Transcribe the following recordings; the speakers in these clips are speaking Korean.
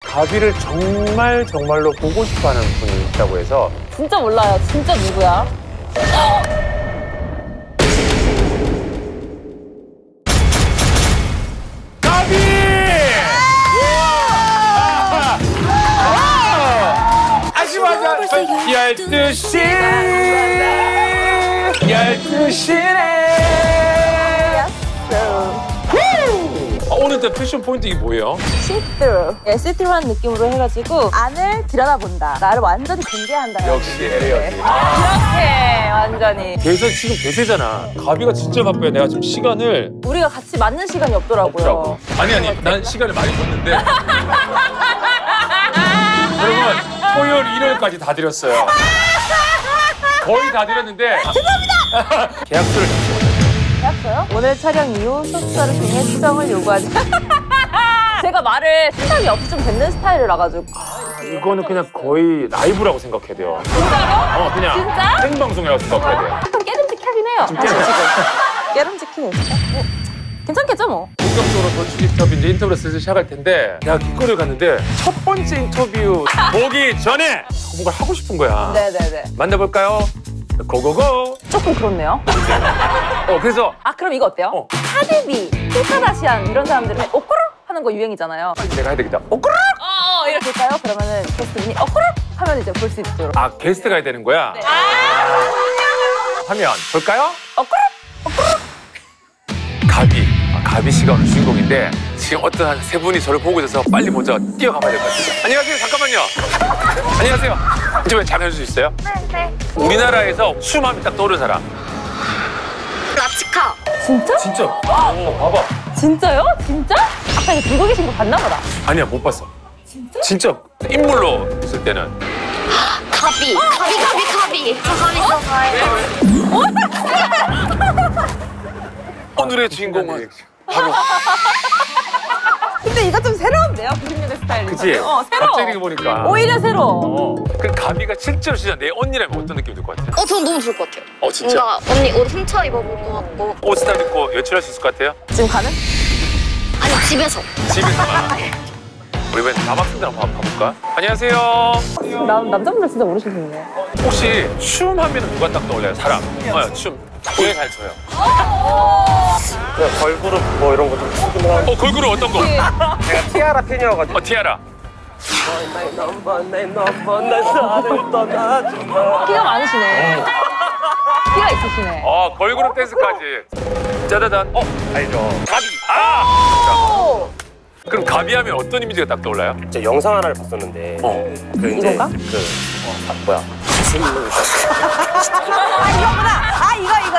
가비를 정말로 보고 싶어하는 분이 있다고 해서. 진짜 몰라요. 진짜 누구야? 가비! 아시마자 12시 12시네. 오늘 때 패션 포인트 이게 뭐예요? 시트루. 예, 시트루한 느낌으로 해가지고 안을 들여다본다. 나를 완전히 공개한다. 역시 LA 언니. 이렇게 완전히. 대세 지금 대세잖아. 가비가 진짜 바빠요. 내가 지금 시간을 우리가 같이 맞는 시간이 없더라고요. 아니 난 시간을 많이 줬는데 여러분 토요일 일요일까지 다 드렸어요. 거의 다 드렸는데 죄송합니다. 계약서를 계약서요? 오늘 촬영 이후 소속사를 통해 수정을 요구하지. 제가 말을 생각이 없이 좀 뱉는 스타일을 와가지고. 이거는 그냥 거의 라이브라고 생각해야 돼요. 진짜로? 그냥 진짜? 생방송이라고 생각해야 돼요. 약간 깨름직하긴 해요. 깨름직해. 괜찮겠죠 뭐? 본격적으로 돌출 인터뷰 이제 인터뷰를 슬슬 시작할 텐데 내가 길거리를 갔는데 첫 번째 인터뷰 보기 전에 뭔가 하고 싶은 거야. 네네네. 만나볼까요? 고고고. 조금 그렇네요. 그래서 그럼 이거 어때요? 카디비, 킬카다시안 이런 사람들은 오꾸룩 하는 거 유행이잖아요. 내가 해야 되겠다. 오꾸룩! 이렇게 할까요? 그러면은 게스트분이 오꾸룩 하면 이제 볼 수 있도록. 게스트가 해야 되는 거야? 네. 하면 볼까요? 오꾸룩! 가비 씨가 오늘 주인공인데 지금 어떤 한 세 분이 저를 보고 있어서 빨리 먼저 뛰어가봐야 될 것 같아요. 안녕하세요. 잠깐만요. 안녕하세요. 좀 잘 해줄 수 있어요? 네. 우리나라에서 춤 하면 딱 떠오르는 사람. 라치카. 진짜? 진짜? 봐봐. 진짜요? 진짜? 아까 이거 들고 계신 거 봤나 보다. 아니야, 못 봤어. 진짜? 진짜 인물로 있을 때는. 가비. 저 가비 좋아해요. 오늘의 주인공은 바로. 근데 이거 좀 새로운데요? 90년대 스타일이. 그치? 새로워. 갑자기 보니까. 오히려 새로워. 그 가비가 실제로 진짜 내 언니라면 어떤 느낌이 들 것 같아요? 저는 너무 좋을 것 같아요. 진짜? 뭔가 언니 옷 훔쳐 입어볼 것 같고. 옷 스타일 입고 외출할 수 있을 것 같아요? 지금 가는? 아니 집에서. 집에서만. 우리 왜 남학생들 한번 봐볼까? 안녕하세요. 남자분들 진짜 모르시겠네. 혹시 춤 하면 누가 딱 떠올려요? 사람. 춤. 되게 잘 춰요. 그냥 걸그룹 뭐 이런 거 좀 추기는 하는데. 걸그룹 어떤 거? 제가 티아라 팬이어가지고. 티아라. 키가 많으시네. 키가 있으시네. 걸그룹 댄스까지. 짜자잔. 알죠. 가비. 오! 그럼 가비 하면 어떤 이미지가 딱 떠올라요? 제가 영상 하나를 봤었는데. 그 이제 이건가? 뭐야. 이거구나.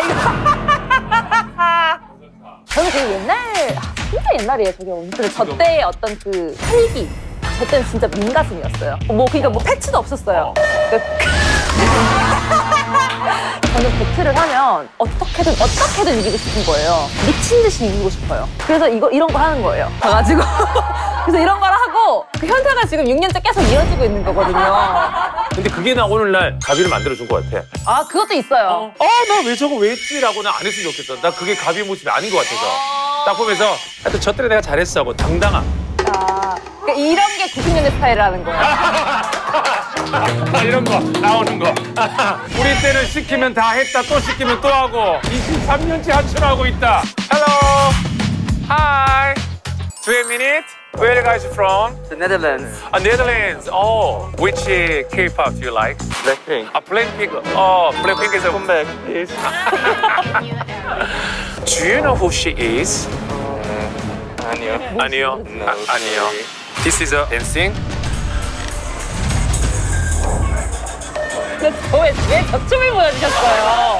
이거. 저는 되게 진짜 옛날이에요. 저게. 근데 저 때의 어떤 그 활기. 저 때는 진짜 민가슴이었어요. 그러니까 패치도 없었어요. 저는 배틀을 하면 어떻게든 이기고 싶은 거예요. 미친 듯이 이기고 싶어요. 그래서 이런 거 하는 거예요. 가가지고. 그래서 이런 걸 하고 그 현상을 지금 6년째 계속 이어지고 있는 거거든요. 근데 그게 나 오늘날 가비를 만들어준 것 같아. 그것도 있어요. 나 왜 저거 왜 했지라고는 안 했으면 좋겠어. 나 그게 가비 모습이 아닌 것 같아서. 딱 보면서 하여튼 저 때는 내가 잘했어 하고 당당함. 그러니까 이런 게 90년대 스타일이라는 거예요. 이런 거 나오는 거. 우리 때는 시키면 다 했다 또 시키면 또 하고 23년째 하춘하고 있다. Hello. Hi. 2 minutes. Where are you guys from? The Netherlands. Netherlands. Which K-pop do you like? Blackpink. Blackpink. Blackpink is a Comeback, please. Do you know who she is? 아니요. 아니요. No, 아니요. sorry. This is a dancing. 왜 저 춤을 보여주셨어요?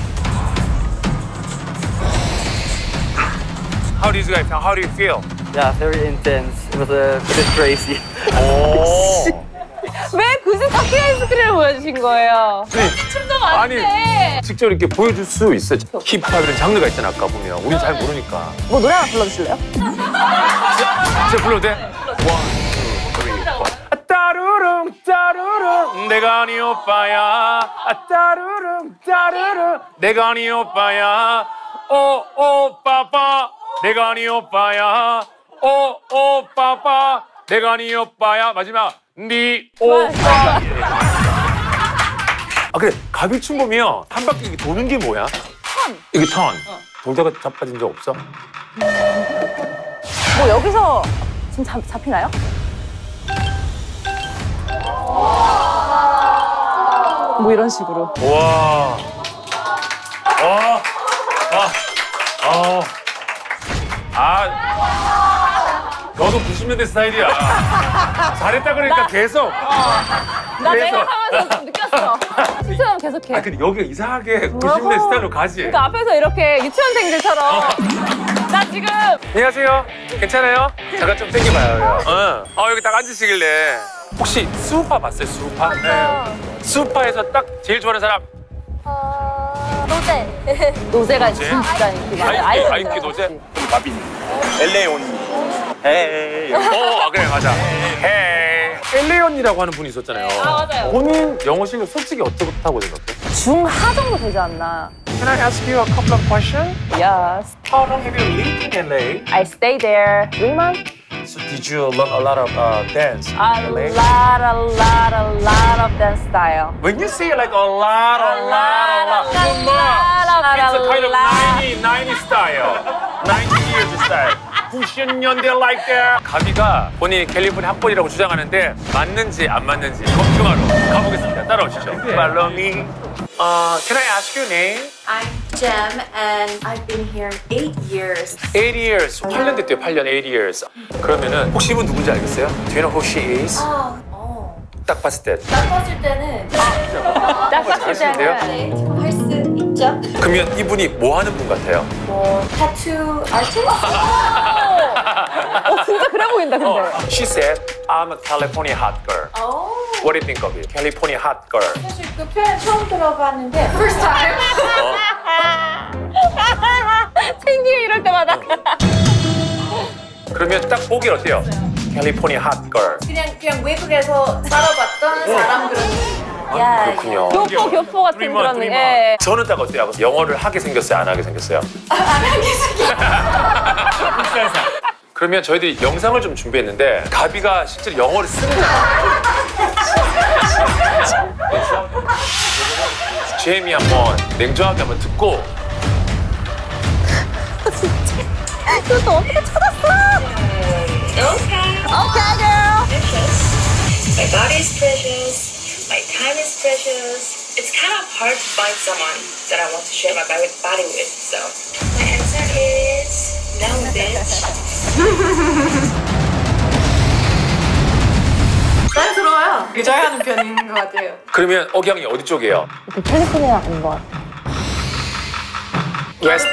How do you feel? Yeah, very intense. It was a bit crazy. 왜 굳이 사키 아이스크림을 보여주신 거예요? 춤도 많은데. 직접 이렇게 보여줄 수 있어. 힙합이라는 장르가 있잖아, 아까 보면. 우린 잘 모르니까. 뭐 노래 하나 불러주실래요? 진짜 불러도 돼? 1, 2, 3, 4. 따르릉 따르릉 내가 네 오빠야. 따르릉 따르릉 내가 네 오빠야. 오 빠빠 내가 네 오빠야. 오 빠빠 내가 네 오빠야. 마지막 네 오빠. 아 그래 가비춤 보면 한 바퀴 이렇게 도는 게 뭐야? 턴. 이게 턴. 돌다가 자빠진 적 없어? 뭐 여기서 지금 잡히나요? 뭐 이런 식으로. 와. 와. 너도 90년대 스타일이야. 잘했다 그러니까 계속. 나 내가 하면서 좀 느꼈어. 실처럼 계속해. 아 근데 여기가 이상하게 90년대 스타일로 가지. 그러니까 앞에서 이렇게 유치원생들처럼. 나 지금. 안녕하세요. 괜찮아요? 잠깐 좀 당겨봐요. 여기 딱 앉으시길래. 혹시 수우파 봤어요? 수우파? 네. 수우파에서 딱 제일 좋아하는 사람. 노제. 노제가 진짜 인기 많아. 아이키 노제? 마빈. LA 언니. 헤이. 그래 맞아. 헤이. LA 언니라고 하는 분이 있었잖아요. 아, 맞아요. 본인 영어 실력 솔직히 어떻다고 생각해? 중하 정도 되지 않나? Can I ask you a couple of questions? Yes. How long have you lived in LA? I stayed there 3 months. So did you learn a lot of dance in A LA? lot of dance style. When you say like a lot, too much. It's a kind of 90 style. 90 years style. 90년대 like that. 가비가 본인이 캘리포니아 학번이라고 주장하는데 맞는지 안 맞는지 검증하러 가보겠습니다. 따라오시죠. Follow me. Can I ask your name? I'm Jem, and I've been here 8 years. 8 years. 8년 됐대요. 8년, 8 years. 그러면은 혹시 이분 누군지 알겠어요? Do you know who she is? 딱 봤을 때. 딱 봤을 때는 딱 봤을 잘하시는데요? 때는 할 수 있죠. 그러면 이분이 뭐 하는 분 같아요? 뭐 타투 아티스트? 진짜 그래 보인다 근데. She said, I'm a California hot girl. What do you think of it? California hot girl. 사실 그 표현 처음 들어봤는데 first time. 생기에 이럴 때마다. 그러면 딱 보기 어때요? California hot girl. 그냥 외국에서 살아봤던 사람 그런 느낌. 그렇군요. 교포 같은 그런 three 예. months. 저는 딱 어때요? 영어를 하게 생겼어요? 안 하게 생겼어요? 안 하게 생겼. 그러면 저희들이 영상을 좀 준비했는데 가비가 실제로 영어를 쓰는잖아요. 제이미 한번 냉정하게 한번 듣고 이것도 어떻게 찾았어? Okay, girl. My body is precious. My time is precious. It's kind of hard to find someone that I want to share my body with. So my answer is no, bitch. 딴스러워요. 잘하는 편인 것 같아요. 그러면 억양이 어디 쪽이에요? 캘리포니아 온 것 같아. 웨스트.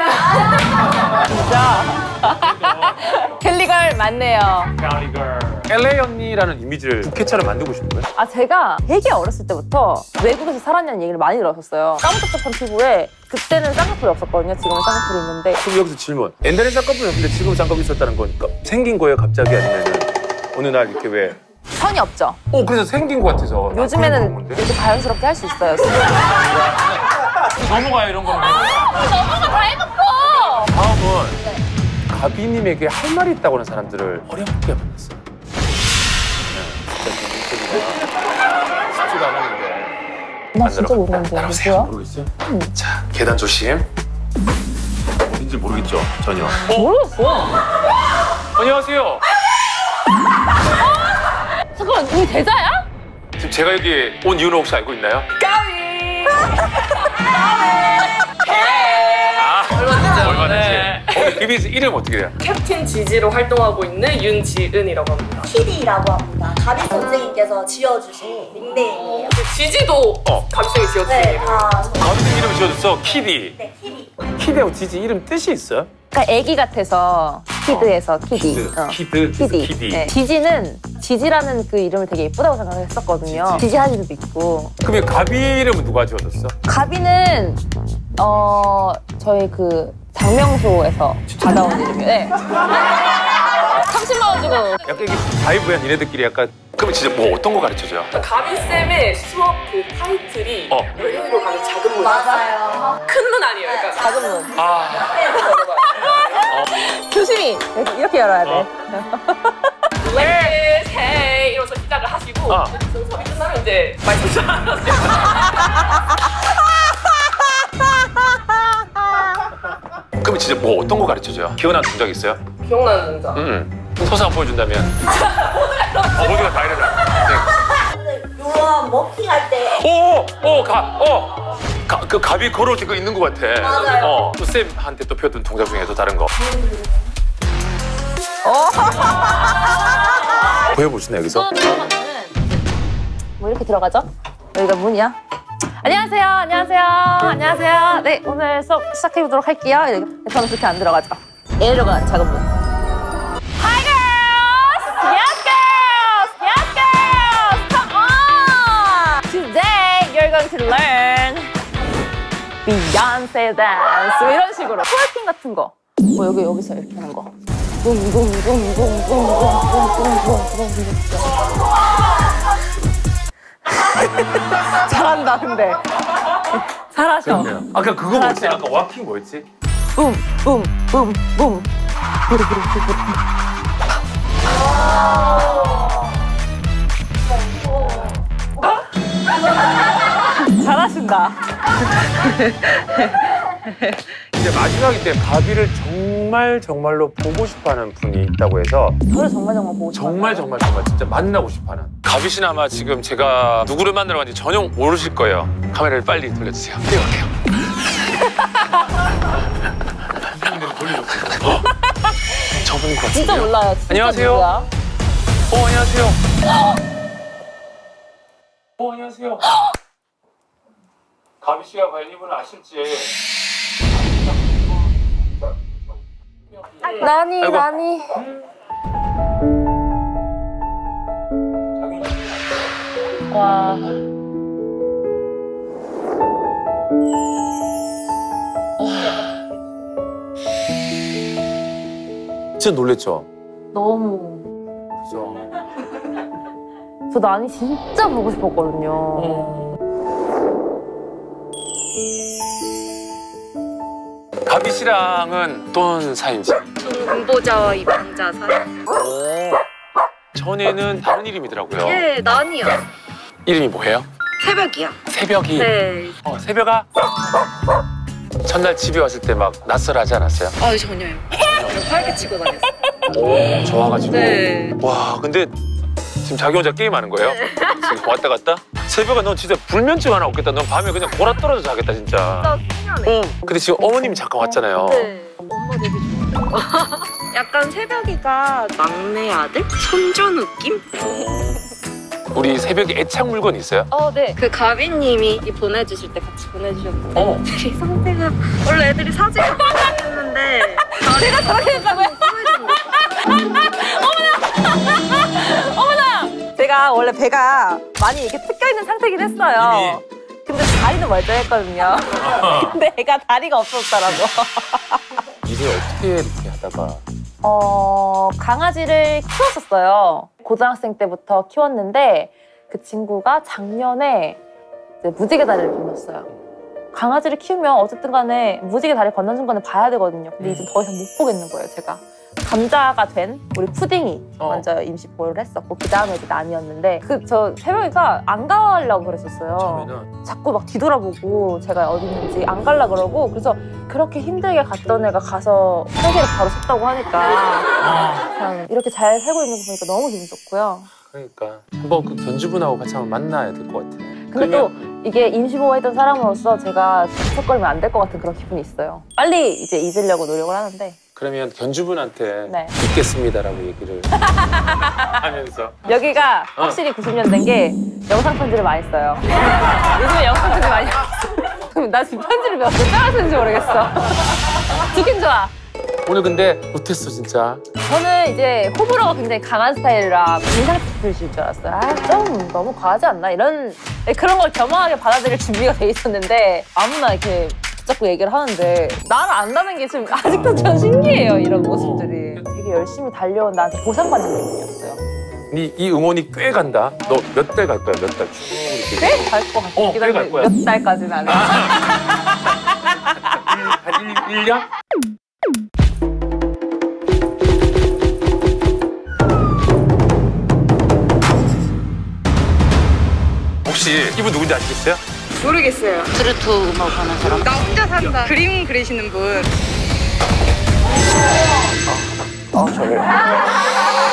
캘리걸 맞네요. LA 언니라는 이미지를 부캐처럼 만들고 싶은 거예요? 아 제가 되게 어렸을 때부터 외국에서 살았냐는 얘기를 많이 들었었어요. 까무잡잡한 피부에 그때는 쌍꺼풀이 없었거든요. 지금은 쌍꺼풀이 있는데. 그럼 여기서 질문. 옛날에 쌍꺼풀이 없는데 지금 쌍꺼풀이 있었다는 거니까 생긴 거예요 갑자기 아니면 어느 날 이렇게 왜? 선이 없죠. 그래서 생긴 거 같아서. 요즘에는 이렇게 자연스럽게 할 수 있어요. 넘어가요 이런 거는. 너무가 다 해놓고. 다음은 가비님에게 할 말이 있다고 하는 사람들을 어렵게 만났어요. 쉽지가 않았는데. 나 진짜 모르는데. 따라오세요. 누구야? 모르겠어요? 자, 계단 조심. 어딘지 모르겠죠, 전혀. 모르겠어. 안녕하세요. 잠깐만, 우리 대자야? 지금 제가 여기 온 이유는 혹시 알고 있나요? 얼마든지. 비비스 이름 어떻게 돼요? 캡틴 지지로 활동하고 있는 윤지은이라고 합니다. 키디라고 합니다. 가비 선생님께서 지어주신 닉네임이에요. 지지도 감생이 지었어요. 네, 다 가비님 이름 지어줬어, 키디. 네, 키디. 키디하고 지지 이름 뜻이 있어요? 그러니까 애기 같아서 키드에서 키디. 키디. 네. 지지는 지지라는 그 이름을 되게 예쁘다고 생각했었거든요. 지지 하지도 있고. 그러면 가비 이름은 누가 지어줬어? 가비는 저희 그 장명소에서 받아온 이름이에요. 네. 30만 원 주고. 약간 이게 바이브야 니네들끼리 약간. 그러면 진짜 뭐 어떤 거 가르쳐줘요? 가빈쌤의 수업 그 타이틀이 외국으로 가는 작은 문. 맞아요. 큰 문 아니에요. 그러니까 작은 문. 문. 조심히 이렇게 열어야 돼. 네. 수업이 끝나면 이제 말씀 그럼 진짜 뭐 어떤 거 가르쳐줘요? 기억나는 동작 있어요? 기억나는 동작. 서서 한번 보여준다면. 모두가 다 이러자. 근데 요런 워킹할 때 그 갑이 걸어올 때 그거 있는 것 같아. 맞아요. 또 쌤한테 또 배웠던 동작 중에 또 다른 거. 보여보시네 여기서. 뭐 이렇게 들어가죠? 여기가 문이야. 안녕하세요, 안녕하세요, 안녕하세요. 네, 오늘 수업 시작해보도록 할게요. 저는 그렇게 안 들어가죠. A로가 작은 문. Hi girls! Yes girls! Yes girls! Come on! Today you're going to learn Beyonce dance. 뭐 이런 식으로. 트월킹 같은 거. 뭐 여기서 이렇게 하는 거. 잘한다 근데 잘하셔. 아까 그거 뭐였지? 아까 워킹 뭐였지? 붐붐붐붐 잘하신다. 이제 마지막이 때 가비를 정말로 보고 싶어하는 분이 있다고 해서 저를 정말 보고 싶어요. 정말 진짜 만나고 싶어하는. 가비 씨는 아마 지금 제가 누구를 만나러 갔는지 전혀 모르실 거예요. 카메라를 빨리 돌려주세요. 뛰어갈게요. 저분인 것 같은데요? 진짜 몰라요. 진짜 안녕하세요. 누구야? 안녕하세요. 안녕하세요. 가비 씨가 과연 이분을 아실지. 나니 아이고. 나니. 와. 진짜 놀랬죠? 너무. 그죠? 저 나니 진짜 보고 싶었거든요. 가비 씨랑은 어떤 사이인지? 공보자와 입양자 사이. 전에는 다른 이름이더라고요. 예, 난이요. 이름이 뭐예요? 새벽이요. 새벽이. 네. 새벽아. 첫날 집에 왔을 때 막 낯설하지 않았어요? 아, 전혀요. 활기 치고 다녔어요. 좋아가지고. 네. 와, 근데 지금 자기 혼자 게임하는 거예요? 지금 왔다 갔다? 새벽아, 넌 진짜 불면증 하나 없겠다. 넌 밤에 그냥 골아 떨어져 자겠다, 진짜. 진짜 신기하네. 근데 지금 어머님이 잠깐 왔잖아요. 네. 엄마 되게 좋아요. 약간 새벽이가 막내 아들? 손주 느낌? 우리 새벽에 애착 물건 있어요? 네. 그 가비님이 보내주실 때 같이 보내주셨는데 되게 상태가 원래 애들이 사진을 보내줬는데 내가 저렇게 됐다고요? 어머나! 제가 원래 배가 많이 이렇게 뜯겨있는 상태긴 했어요. 근데 다리는 멀쩡했거든요. 근데 애가 다리가 없었더라고. 이제 어떻게 이렇게 하다가? 강아지를 키웠었어요. 고등학생 때부터 키웠는데 그 친구가 작년에 이제 무지개 다리를 건넜어요. 강아지를 키우면 어쨌든 간에 무지개 다리 건너는 순간에 봐야 되거든요. 근데 이제 더 이상 못 보겠는 거예요, 제가. 감자가 된 우리 푸딩이 먼저 임시 보호를 했었고 그 다음에 이제 난이었는데 저 새벽이가 안 가려고 그랬었어요. 처음에는? 자꾸 막 뒤돌아보고 제가 어디 있는지 안 갈라 그러고 그래서 그렇게 힘들게 갔던 애가 가서 세계를 바로 섰다고 하니까 참 이렇게 잘 살고 있는 거 보니까 너무 기분 좋고요. 그러니까 한번 그 견주분하고 같이 한번 만나야 될 것 같아. 근데 또 이게 임시보호했던 사람으로서 제가 척거리면 안 될 것 같은 그런 기분이 있어요. 빨리 이제 잊으려고 노력을 하는데 그러면 견주분한테 네. 믿겠습니다라고 얘기를 하면서 여기가 확실히 90년대인 게 영상 편지를 많이 써요. 요즘에 영상 편지 많이 그럼 나 지금 편지를 몇 장을 쓰는지 모르겠어. 좋긴 좋아. 오늘 근데 못했어 진짜. 저는 이제 호불호가 굉장히 강한 스타일이라 인상 쓰실 줄 알았어요. 좀 너무 과하지 않나? 이런 그런 걸 겸허하게 받아들일 준비가 돼 있었는데 아무나 이렇게 붙잡고 얘기를 하는데 나를 안다는 게 지금 아직도 전 신기해요. 이런 모습들이. 되게 열심히 달려온 나한테 보상받는 기분이었어요. 이 응원이 꽤 간다. 너 몇 달 갈 거야? 몇 달 쭉 이렇게. 꽤 갈 것 같긴 꽤 갈 한데 거야. 몇 달까지는 안 해. 한 1년? 혹시 이분 누군지 아시겠어요? 모르겠어요. 트로트 음악 하는 사람. 나 혼자 산다. 그림 그리시는 분. 저기요.